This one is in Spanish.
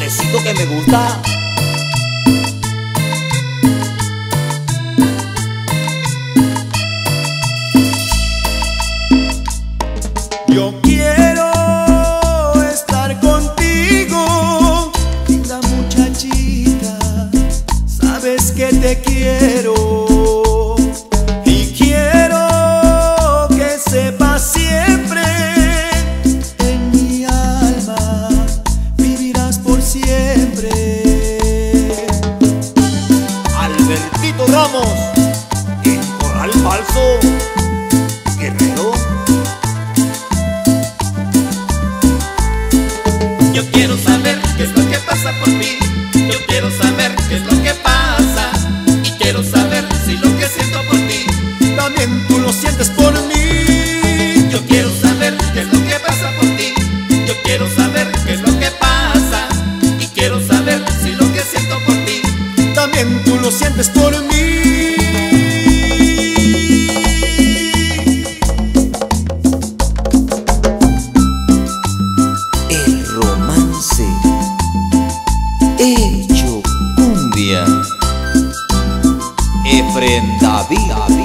Necesito que me gusta. Yo quiero estar contigo, linda muchachita, sabes que te quiero y quiero que sepas siempre en mi alma, vivirás por siempre. Albertito Ramos, el Corral Falso, Guerrero. Yo quiero saber qué es lo que pasa por mí. Yo quiero saber qué es lo que pasa. Y quiero saber si lo que siento por ti También tú lo sientes por mí. Yo quiero saber qué es lo que pasa por ti. Yo quiero saber qué es lo que pasa. Y quiero saber si lo que siento por ti También tú lo sientes por mí. El romance hecho cumbia. Efren David.